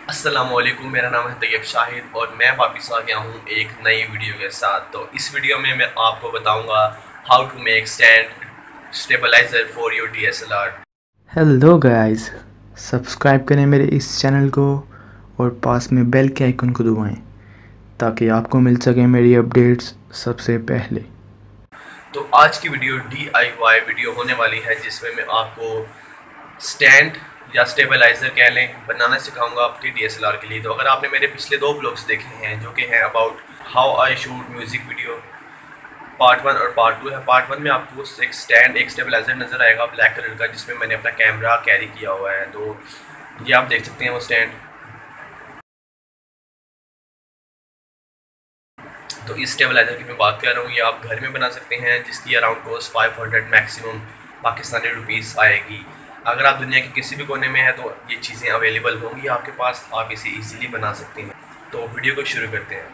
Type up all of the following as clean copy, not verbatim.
अस्सलामुअलैकुम, मेरा नाम है तैयब शाहिद और मैं वापस आ गया हूँ एक नई वीडियो के साथ। तो इस वीडियो में मैं आपको बताऊँगा how to make stabiliser for your DSLR। Hello guys, subscribe करें मेरे इस चैनल को और पास में बेल के आइकन को दबाएं ताकि आपको मिल सके मेरी अपडेट्स सबसे पहले। तो आज की वीडियो DIY वीडियो होने वाली है जिसमें मैं आपको स्टैंड या स्टेबलाइज़र कह लें बनाना सिखाऊंगा आपके DSLR के लिए। तो अगर आपने मेरे पिछले 2 व्लॉग्स देखे हैं जो कि हैं about how I shoot music video, part 1 और पार्ट 2 है। पार्ट 1 में आपको एक स्टैंड, एक स्टेबलाइज़र नज़र आएगा ब्लैक कलर का, जिसमें मैंने अपना कैमरा कैरी किया हुआ है। तो ये आप देख सकते हैं वो स्टैंड। तो इस स्टेबलाइज़र की मैं बात कर रहा हूँ, ये आप घर में बना सकते हैं, जिसकी around cost 500 maximum Pakistani rupees आएगी। अगर आप दुनिया के किसी भी कोने में हैं तो ये चीज़ें अवेलेबल होंगी आपके पास, आप इसे इजीली बना सकते हैं। तो वीडियो को शुरू करते हैं।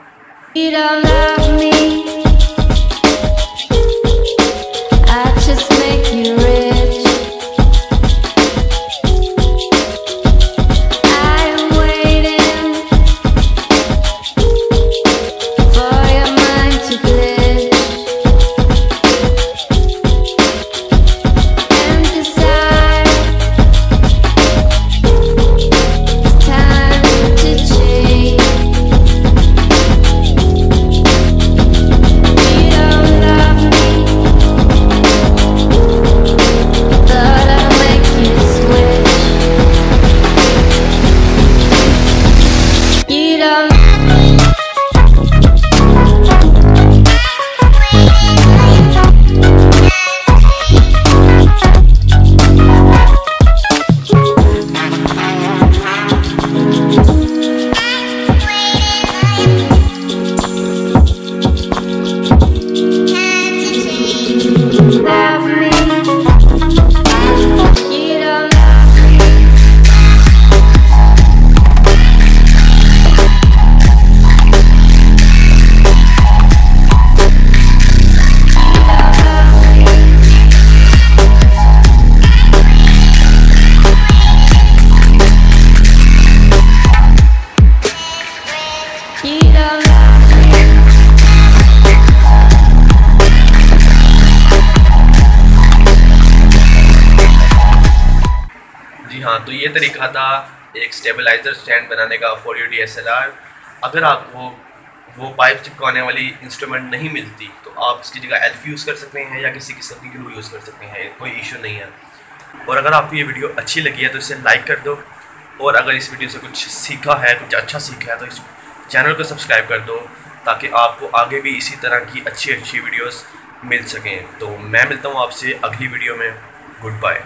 जी हाँ, तो ये तरीका था एक स्टेबलाइज़र स्टैंड बनाने का फॉर योर DSLR। अगर आपको वो पाइप चिपकाने वाली इंस्ट्रूमेंट नहीं मिलती तो आप इसकी जगह एल्फ यूज़ कर सकते हैं या किसी किस्म की ग्लू यूज़ कर सकते हैं, कोई इशू नहीं है। और अगर आपको ये वीडियो अच्छी लगी है तो इसे लाइक कर दो, और अगर इस वीडियो से कुछ सीखा है, कुछ अच्छा सीखा है, तो इस चैनल को सब्सक्राइब कर दो ताकि आपको आगे भी इसी तरह की अच्छी अच्छी वीडियोज़ मिल सकें। तो मैं मिलता हूँ आपसे अगली वीडियो में। Good bye.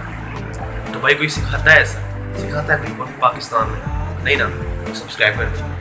तो भाई कोई सिखाता है, ऐसा सिखाता है कोई पाकिस्तान में? नहीं ना? तो सब्सक्राइब कर दो।